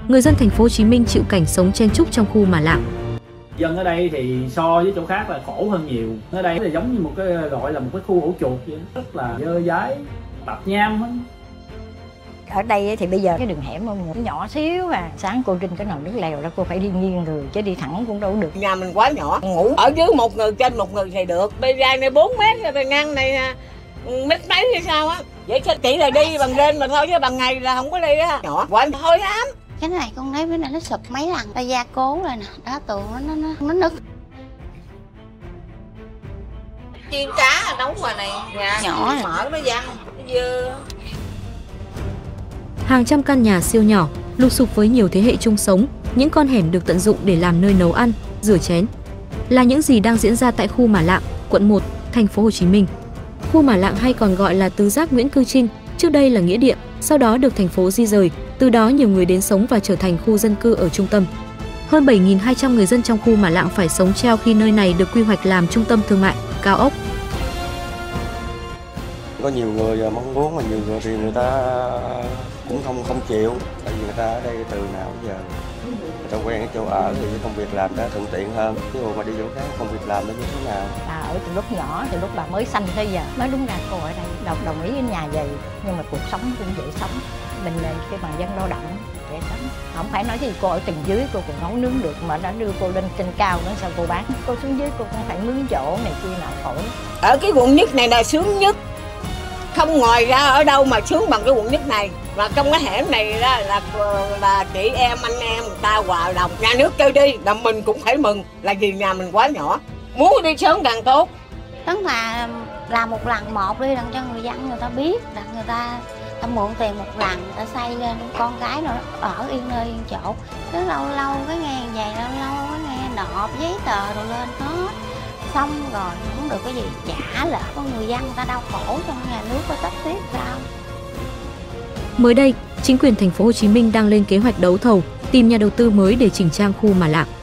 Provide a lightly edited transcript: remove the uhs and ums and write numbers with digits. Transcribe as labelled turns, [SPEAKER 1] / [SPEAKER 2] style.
[SPEAKER 1] người dân thành phố Hồ Chí Minh chịu cảnh sống chen chúc trong khu Mà Lạng.
[SPEAKER 2] Dân ở đây thì so với chỗ khác là khổ hơn nhiều. Ở đây là giống như một cái gọi là một cái khu ổ chuột vậy, rất là dơ dáy, tạp nham hết.
[SPEAKER 3] Ở đây thì bây giờ cái đường hẻm nó nhỏ xíu à, sáng cô trên cái nồi nước lèo đó cô phải đi nghiêng người chứ đi thẳng cũng đâu được.
[SPEAKER 4] Nhà mình quá nhỏ, ngủ ở dưới một người trên một người thì được. Bây giờ này 4 mét rồi, bề ngang này mét mấy hay sao á. Vậy chỉ là đi bằng đêm mà thôi chứ bằng ngày là không có đi á. Nhỏ quá thôi lắm.
[SPEAKER 5] Cái này con thấy bữa nay nó sụp mấy lần, ta gia cố rồi nè, đá tường nó nứt.
[SPEAKER 4] Chiên cá nấu ngoài này,
[SPEAKER 5] nhỏ
[SPEAKER 4] mở nó văng, nó dơ.
[SPEAKER 1] Hàng trăm căn nhà siêu nhỏ, lụp xụp với nhiều thế hệ chung sống, những con hẻm được tận dụng để làm nơi nấu ăn, rửa chén. Là những gì đang diễn ra tại khu Mà Lạng, quận 1, thành phố Hồ Chí Minh. Khu Mà Lạng hay còn gọi là tứ giác Nguyễn Cư Trinh, trước đây là nghĩa địa, sau đó được thành phố di rời, từ đó nhiều người đến sống và trở thành khu dân cư ở trung tâm. Hơn 7.200 người dân trong khu Mà Lạng phải sống treo khi nơi này được quy hoạch làm trung tâm thương mại, cao ốc.
[SPEAKER 6] Có nhiều người mong muốn mà nhiều người thì người ta cũng không chịu, tại vì người ta ở đây từ nào bây giờ người ta quen cái chỗ ở thì cái công việc làm đã thuận tiện hơn, chứ mà đi chỗ khác công việc làm nó như thế nào.
[SPEAKER 3] Bà ở từ lúc nhỏ, từ lúc bà mới sanh tới giờ mới đúng ra cô ở đây đồng ý với nhà vậy, nhưng mà cuộc sống cũng dễ sống, mình là cái bằng dân lao động dễ sống. Không phải nói gì cô ở tầng dưới cô còn nấu nướng được, mà đã đưa cô lên trên cao nữa sao cô bán, cô xuống dưới cô cũng phải mướn chỗ này kia nào khổ.
[SPEAKER 4] Ở cái quận nhất này là sướng nhất, không ngoài ra ở đâu mà sướng bằng cái quận nhất này. Mà trong cái hẻm này đó là chị em anh em người ta hòa đồng, nhà nước cho đi là mình cũng phải mừng, là vì nhà mình quá nhỏ, muốn đi sớm càng tốt.
[SPEAKER 5] Tức là làm một lần một đi, đặng cho người dân người ta biết, đặng người ta mượn tiền một lần, người ta xây lên con cái nó ở yên nơi yên chỗ. Cứ lâu lâu cái nghe vậy, lâu lâu cái nghe nộp giấy tờ rồi lên hết. Xong rồi không được cái gì trả lại, con người dân người ta đau khổ, trong nhà nước có trách tiếp sao?
[SPEAKER 1] Mới đây, chính quyền thành phố Hồ Chí Minh đang lên kế hoạch đấu thầu, tìm nhà đầu tư mới để chỉnh trang khu Mà Lạng.